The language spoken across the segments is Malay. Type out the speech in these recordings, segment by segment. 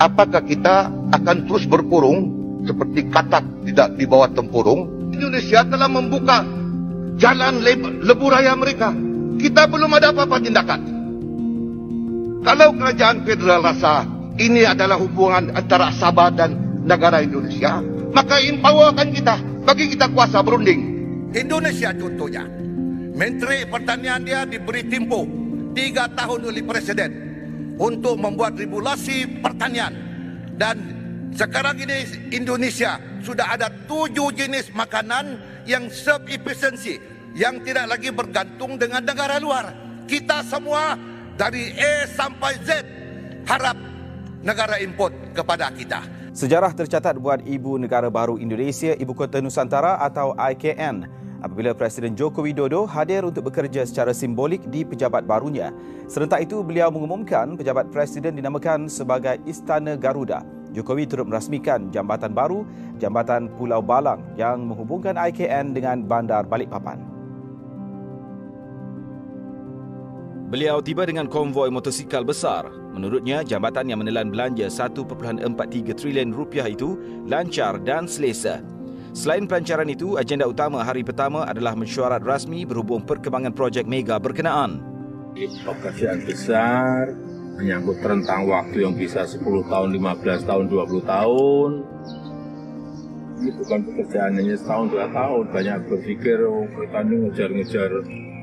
Apakah kita akan terus berkurung seperti katak tidak di bawah tempurung? Indonesia telah membuka jalan lebuh raya mereka. Kita belum ada apa-apa tindakan. Kalau kerajaan federal rasa ini adalah hubungan antara Sabah dan negara Indonesia, maka empowerkan kita, bagi kita kuasa berunding. Indonesia contohnya, Menteri Pertanian dia diberi tempoh 3 tahun oleh Presiden untuk membuat regulasi pertanian. Dan sekarang ini Indonesia sudah ada 7 jenis makanan yang self-efficiency, yang tidak lagi bergantung dengan negara luar. Kita semua dari A sampai Z harap negara import kepada kita. Sejarah tercatat buat Ibu Negara Baru Indonesia, Ibu Kota Nusantara atau IKN, apabila Presiden Joko Widodo hadir untuk bekerja secara simbolik di pejabat barunya. Serentak itu, beliau mengumumkan pejabat Presiden dinamakan sebagai Istana Garuda. Jokowi turut merasmikan jambatan baru, Jambatan Pulau Balang yang menghubungkan IKN dengan Bandar Balikpapan. Beliau tiba dengan konvoi motosikal besar. Menurutnya, jambatan yang menelan belanja 1.43 trilion rupiah itu lancar dan selesa. Selain pelancaran itu, agenda utama hari pertama adalah mesyuarat rasmi berhubung perkembangan projek mega berkenaan. Pekerjaan besar menyangkut rentang waktu yang bisa 10 tahun, 15 tahun, 20 tahun. Ini bukan pekerjaan hanya setahun, 2 tahun. Banyak berpikir, kita ini ngejar-ngejar.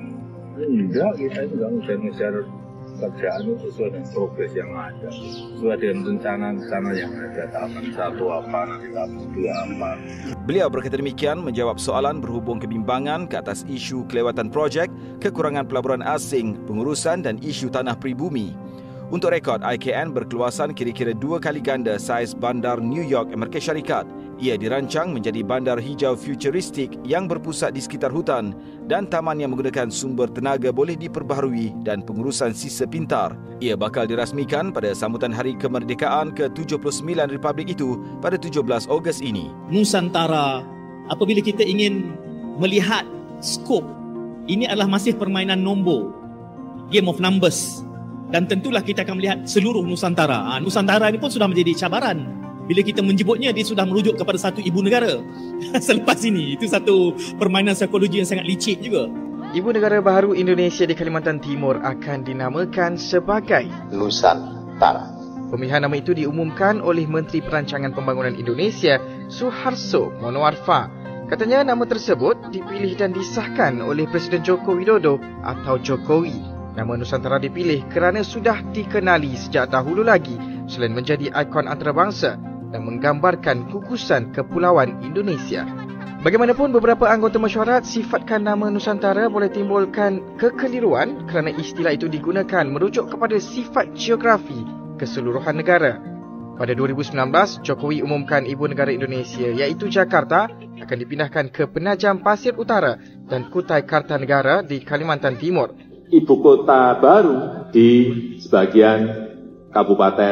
Enggak, kita juga ngejar-ngejar pekerjaan itu sesuai dengan progres yang ada, sesuai dengan rencana-rencana yang ada, tahapan 1 apa, nanti tahapan 2 apa. Beliau berkata demikian menjawab soalan berhubung kebimbangan ke atas isu kelewatan projek, kekurangan pelaburan asing, pengurusan dan isu tanah pribumi. Untuk rekod, IKN berkeluasan kira-kira 2 kali ganda saiz bandar New York, Amerika Syarikat. Ia dirancang menjadi bandar hijau futuristik yang berpusat di sekitar hutan dan taman yang menggunakan sumber tenaga boleh diperbaharui dan pengurusan sisa pintar. Ia bakal dirasmikan pada sambutan Hari Kemerdekaan ke-79 Republik itu pada 17 Ogos ini. Nusantara, apabila kita ingin melihat skop, ini adalah masih permainan nombor, game of numbers. Dan tentulah kita akan melihat seluruh Nusantara. Nusantara ini pun sudah menjadi cabaran. Bila kita menyebutnya, dia sudah merujuk kepada satu ibu negara. Selepas ini, itu satu permainan psikologi yang sangat licik juga. Ibu Negara Baharu Indonesia di Kalimantan Timur akan dinamakan sebagai Nusantara. Pemilihan nama itu diumumkan oleh Menteri Perancangan Pembangunan Indonesia, Suharso Monoarfa. Katanya nama tersebut dipilih dan disahkan oleh Presiden Joko Widodo atau Jokowi. Nama Nusantara dipilih kerana sudah dikenali sejak dahulu lagi selain menjadi ikon antarabangsa dan menggambarkan gugusan kepulauan Indonesia. Bagaimanapun, beberapa anggota mesyuarat sifatkan nama Nusantara boleh timbulkan kekeliruan kerana istilah itu digunakan merujuk kepada sifat geografi keseluruhan negara. Pada 2019, Jokowi umumkan Ibu Negara Indonesia iaitu Jakarta akan dipindahkan ke Penajam Pasir Utara dan Kutai Kartanegara di Kalimantan Timur. Ibu kota baru di sebagian Kabupaten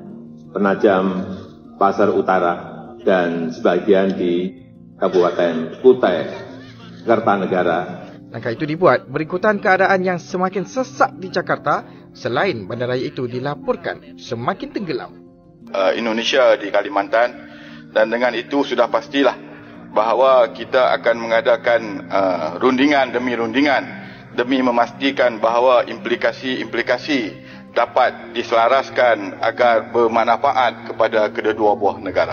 Penajam Pasir Utara dan sebagian di Kabupaten Kutai Kartanegara. Langkah itu dibuat berikutan keadaan yang semakin sesak di Jakarta selain bandaraya itu dilaporkan semakin tenggelam. Indonesia di Kalimantan, dan dengan itu sudah pastilah bahawa kita akan mengadakan rundingan demi rundingan demi memastikan bahawa implikasi-implikasi dapat diselaraskan agar bermanfaat kepada kedua buah negara.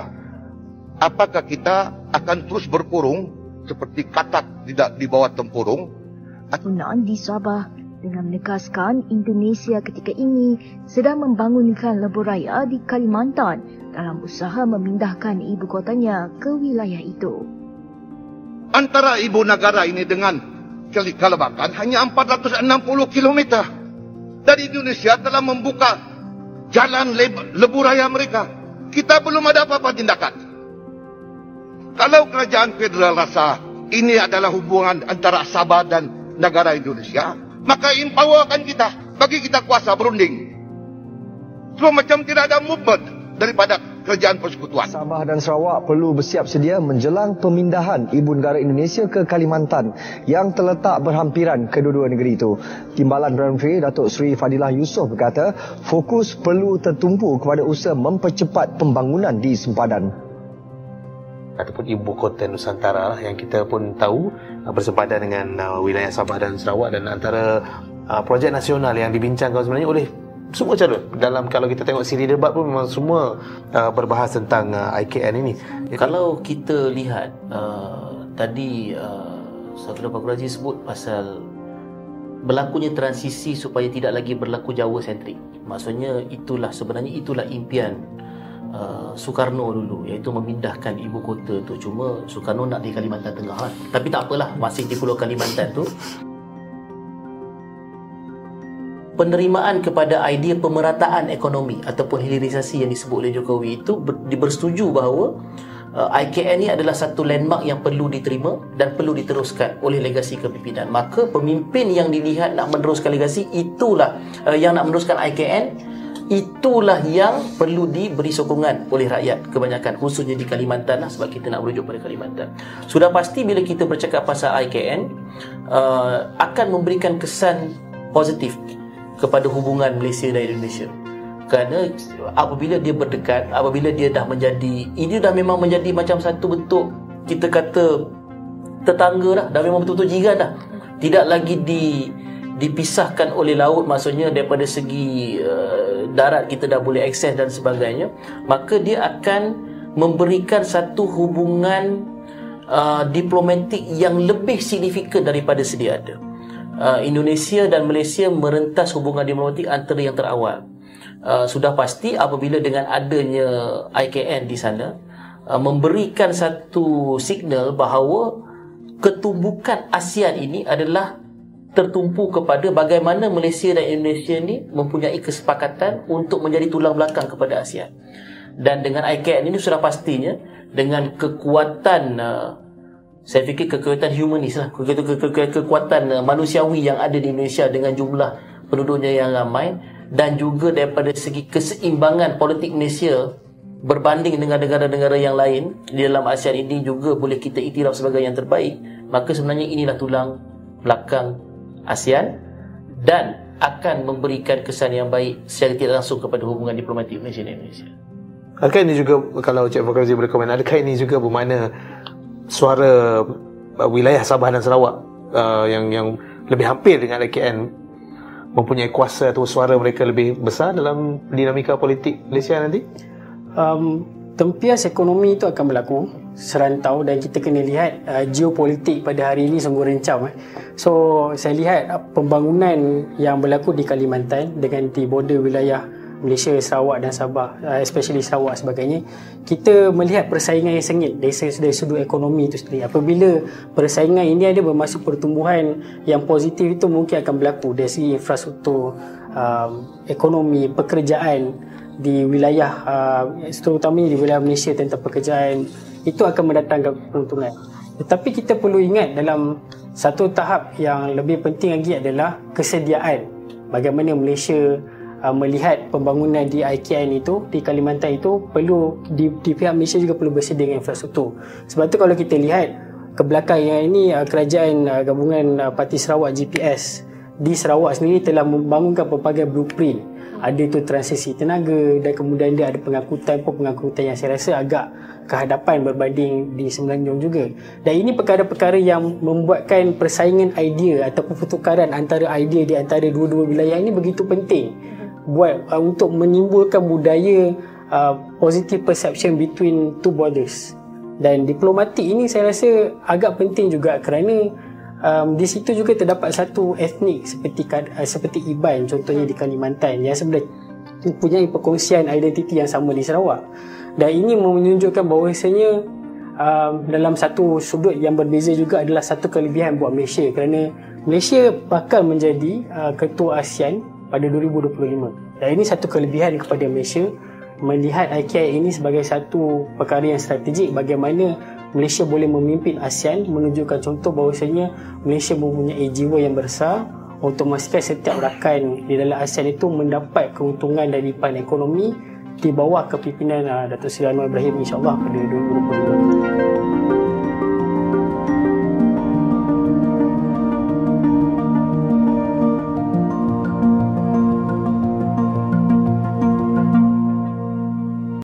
Apakah kita akan terus berkurung seperti katak tidak di bawah tempurung? Penggunaan di Sabah dengan menegaskan Indonesia ketika ini sedang membangunkan lebuh raya di Kalimantan dalam usaha memindahkan ibu kotanya ke wilayah itu. Antara ibu negara ini dengan Kalimantan hanya 460 km. Dan Indonesia telah membuka jalan lebuh raya mereka. Kita belum ada apa-apa tindakan. Kalau kerajaan federal rasa ini adalah hubungan antara Sabah dan negara Indonesia, maka empowerkan kita, bagi kita kuasa berunding. So macam tidak ada movement daripada kerajaan persekutuan. Sabah dan Sarawak perlu bersiap sedia menjelang pemindahan Ibu Negara Indonesia ke Kalimantan yang terletak berhampiran kedua-dua negeri itu. Timbalan Perdana Menteri Datuk Seri Fadilah Yusof berkata, fokus perlu tertumpu kepada usaha mempercepat pembangunan di sempadan ataupun ibu kota Nusantara yang kita pun tahu bersepadan dengan wilayah Sabah dan Sarawak, dan antara projek nasional yang dibincangkan sebenarnya oleh semua calon. Dalam kalau kita tengok siri debat pun memang semua berbahas tentang IKN ini. Kalau kita lihat tadi Saudara Pak Raji sebut pasal berlakunya transisi supaya tidak lagi berlaku Jawa sentrik. Maksudnya sebenarnya itulah impian Soekarno dulu, iaitu memindahkan ibu kota tu. Cuma Soekarno nak di Kalimantan Tengah kan. Tapi tak apalah, masih di Pulau Kalimantan tu. Penerimaan kepada idea pemerataan ekonomi ataupun hilirisasi yang disebut oleh Jokowi itu bersetuju bahawa IKN ini adalah satu landmark yang perlu diterima dan perlu diteruskan oleh legasi kepimpinan. Maka pemimpin yang dilihat nak meneruskan legasi itulah yang nak meneruskan IKN, itulah yang perlu diberi sokongan oleh rakyat kebanyakan, khususnya di Kalimantan lah, sebab kita nak merujuk pada Kalimantan. Sudah pasti bila kita bercakap pasal IKN akan memberikan kesan positif kepada hubungan Malaysia dan Indonesia. Kerana apabila dia berdekat, apabila dia dah menjadi, ini dah memang menjadi macam satu bentuk, kita kata tetangga dah memang betul-betul jiran dah. Tidak lagi dipisahkan oleh laut, maksudnya daripada segi darat kita dah boleh akses dan sebagainya. Maka dia akan memberikan satu hubungan diplomatik yang lebih signifikan daripada sedia ada. Indonesia dan Malaysia merentas hubungan diplomatik antara yang terawal. Sudah pasti apabila dengan adanya IKN di sana memberikan satu signal bahawa ketumbukan ASEAN ini adalah tertumpu kepada bagaimana Malaysia dan Indonesia ni mempunyai kesepakatan untuk menjadi tulang belakang kepada ASEAN. Dan dengan IKN ini sudah pastinya dengan kekuatan saya fikir kekuatan humanis lah, kekuatan manusiawi yang ada di Indonesia dengan jumlah penduduknya yang ramai, dan juga daripada segi keseimbangan politik Malaysia berbanding dengan negara-negara yang lain di dalam ASEAN ini juga boleh kita iktiraf sebagai yang terbaik. Maka sebenarnya inilah tulang belakang ASEAN dan akan memberikan kesan yang baik secara tidak langsung kepada hubungan diplomatik Malaysia dan Indonesia. Adakah ini juga, kalau Cik Fakhrazi berkomen, adakah ini juga bermakna suara wilayah Sabah dan Sarawak yang lebih hampir dengan IKN mempunyai kuasa atau suara mereka lebih besar dalam dinamika politik Malaysia nanti? Tempias ekonomi itu akan berlaku serantau, dan kita kena lihat geopolitik pada hari ini sungguh rencam. So saya lihat pembangunan yang berlaku di Kalimantan dengan di border wilayah Malaysia, Sarawak dan Sabah, especially Sarawak sebagainya, kita melihat persaingan yang sengit dari sudut ekonomi itu sendiri. Apabila persaingan ini ada bermaksud pertumbuhan yang positif itu mungkin akan berlaku dari segi infrastruktur, ekonomi, pekerjaan di wilayah terutamanya di wilayah Malaysia tentang pekerjaan, itu akan mendatangkan keuntungan. Tetapi kita perlu ingat dalam satu tahap yang lebih penting lagi adalah kesediaan. Bagaimana Malaysia melihat pembangunan di IKN itu, di Kalimantan itu, perlu di pihak Malaysia juga perlu bersedia dengan infrastruktur. Sebab tu kalau kita lihat ke belakang yang ini, kerajaan gabungan Parti Sarawak GPS di Sarawak sendiri telah membangunkan pelbagai blueprint. Ada itu transisi tenaga, dan kemudian dia ada pengangkutan yang saya rasa agak kehadapan berbanding di Semenanjung juga. Dan ini perkara-perkara yang membuatkan persaingan idea ataupun pertukaran antara idea di antara dua-dua wilayah ini begitu penting buat untuk menimbulkan budaya positive perception between two borders. Dan diplomatik ini saya rasa agak penting juga kerana di situ juga terdapat satu etnik seperti Iban contohnya di Kalimantan yang sebenarnya mempunyai perkongsian identiti yang sama di Sarawak. Dan ini menunjukkan bahawasanya dalam satu sudut yang berbeza juga adalah satu kelebihan buat Malaysia, kerana Malaysia bakal menjadi ketua ASEAN pada 2025. Dan ini satu kelebihan kepada Malaysia, melihat IKN ini sebagai satu perkara yang strategik bagaimana Malaysia boleh memimpin ASEAN, menunjukkan contoh bahawasanya Malaysia mempunyai jiwa yang besar untuk memastikan setiap rakan di dalam ASEAN itu mendapat keuntungan dari pan ekonomi, di bawah kepimpinan Datuk Seri Anwar Ibrahim insya-Allah pada 2022.